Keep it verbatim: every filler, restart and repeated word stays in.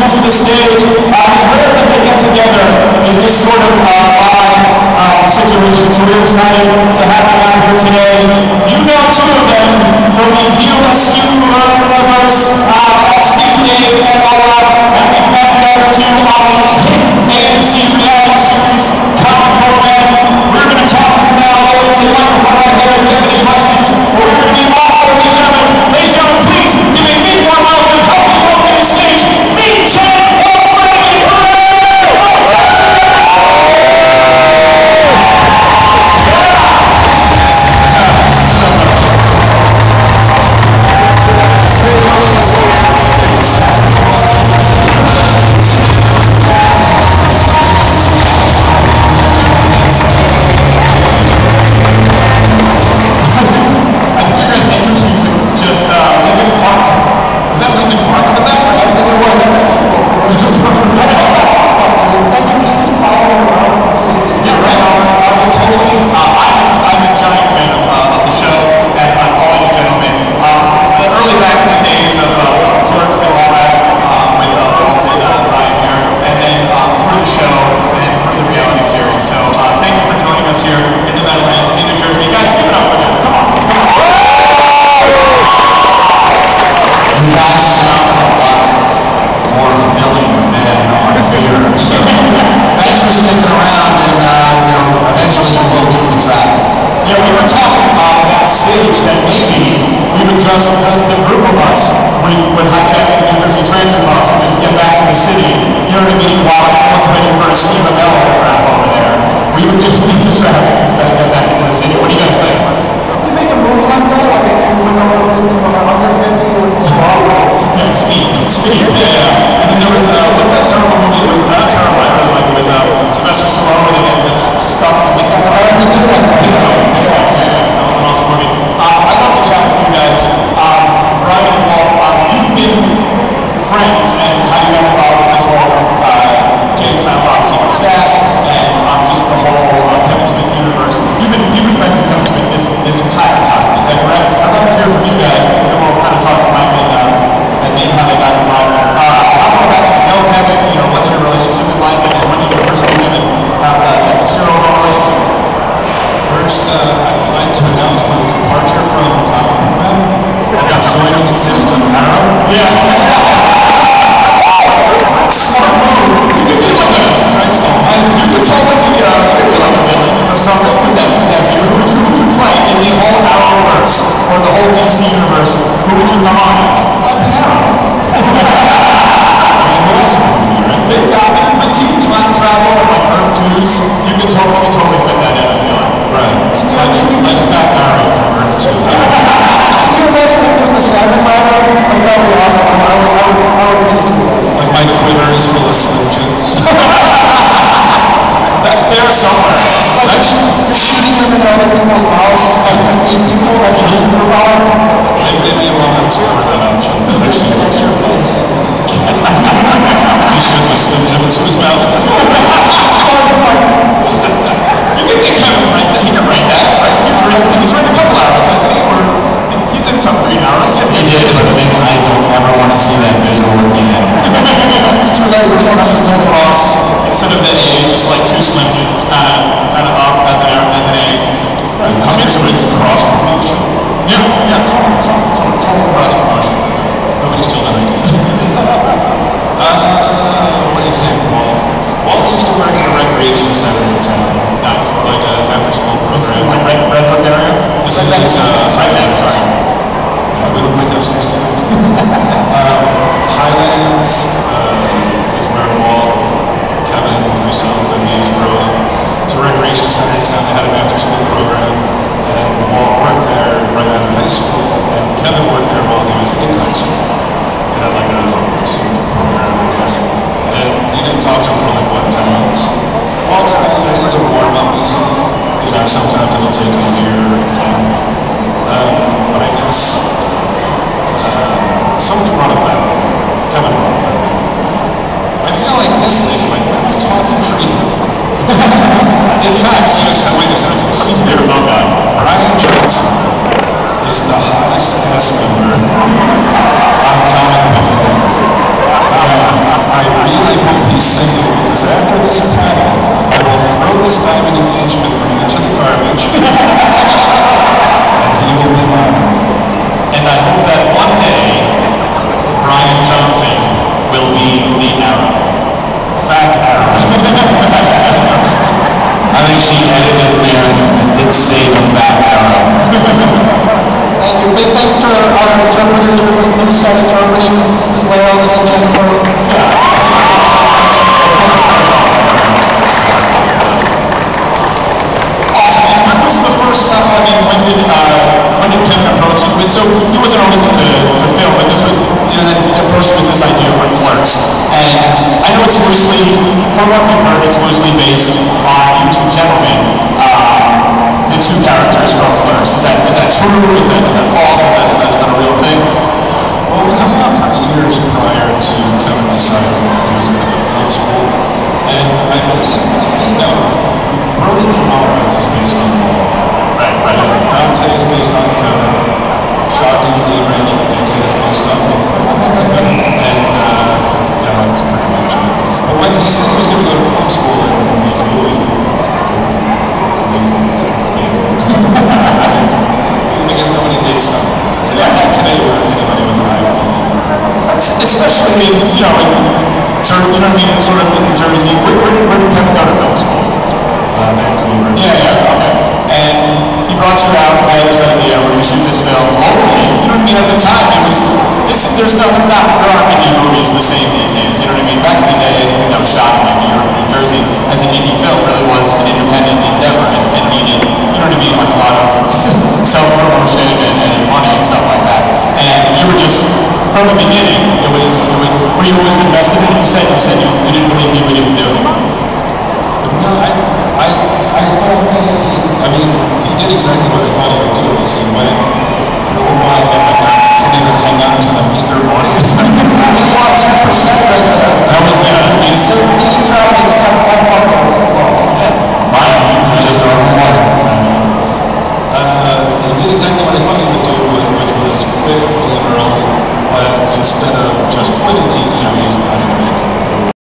Flanagan to the stage. Uh, it's rare that they get together in this sort of uh, live uh, situation, so we're excited to have them out here today. You know two of them from the View Askew Universe, uh, that's Steve Dave and Walt, and we've met the other two on the hit A M C reality series, Comic Book Man. We're going to talk to them now. Ladies and microphone right there if you have any questions. We're going to be off for the show. Ladies and gentlemen, please give me a big warm welcome. Help me welcome to the stage, Ming, Chen, Walt, Bryan, Bryan, Zapcic. Walt worked there right out of high school, and Kevin worked there while he was a our interpreters are from the side interpreting. This is Walt, this is Jennifer. Awesome. And when was the first time, I mean, when did, uh, when did Chen approach you with, so he wasn't always into to film, but this was, you know, that he approached with this idea for Clerks. And I know it's loosely, from what we've heard, it's loosely based on you two gentlemen, uh, the two characters from Clerks. Is that, is that true? Is that, is that false? Is that, is that, is that a real thing? Well, we hung out for years prior to Kevin deciding he was going to go to film school. And I believe, you know, Brody from Mallrats is based on Walt. Right, right. Uh, Dante is based on Kevin. Shockingly, Randy the Dickhead is based on me. And, uh, yeah, that was pretty much it. But when he said he was going to go to film school and, and make a movie, we didn't believe it. Because nobody did stuff like that. It's not like today where anybody with an iPhone. That's especially in, you know, in Jersey, you know what I mean, sort of in Jersey. Where, where, did, where did Kevin go to film school? Uh, Vancouver. Yeah, yeah, okay. And he brought you out and had this idea where you should just film locally. You know what I mean? At the time, it was, this, there's no, not, there aren't many movies the same these days. You know what I mean? Back in the day, anything that was shot in like New York or New Jersey as an indie film really was an independent endeavor and, and needed, you know what I mean, like a lot of self-promotion and, and money and stuff like that. And you were just, from the beginning, it was, it was were you always invested in it? You said, you said you, you didn't believe he would even do it. No, I, I, I thought that he, I mean, he did exactly what I thought he would do. Is he went for a little while, and I got, couldn't even hang on to the meager audience. He lost ten percent right there. That was, yeah, he's, So meeting traveling, I thought that was a lot. Bryan, you just don't know what. Uh, he did exactly what I thought he would do, which was quit, leave early, but instead of just quitting,